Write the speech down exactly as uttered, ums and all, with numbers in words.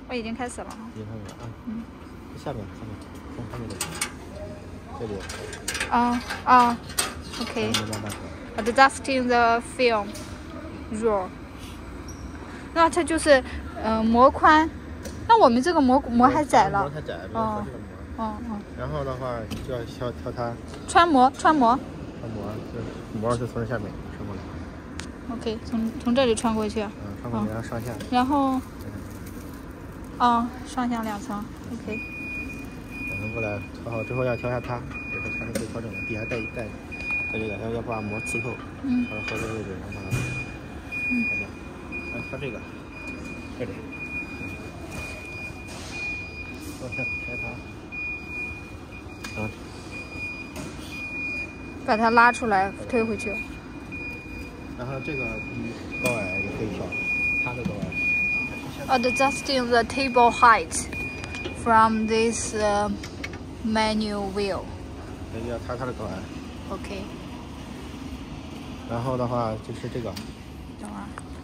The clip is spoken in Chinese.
我已经开始了。 已经开始了啊。 嗯。 下面，下面，从下面这里，这里。 啊啊 ，OK。 Adjusting the film roll。那它就是呃模宽，那我们这个模模还窄了。 模太窄，没有合适的模。 哦哦。 然后的话就要挑挑它。 穿模，穿模。 穿模，就模是从这下面穿过来。 OK， 从从这里穿过去。 嗯，穿过去，然后上下。 然后。啊，上下两层 ，OK。 两层过来，调好之后要调一下它，这是它是可以调整的，底下带带带这个，要要把膜刺透， 嗯， 调到合适的位置，然后把它调掉。然后调这个，这里，我看开它，啊， 把它拉出来，推回去。 然后这个高矮也可以调，它的高矮。 Adjusting the table height from this uh, menu wheel. 要它它的高矮。 OK。 然后的话就是这个。 等会儿。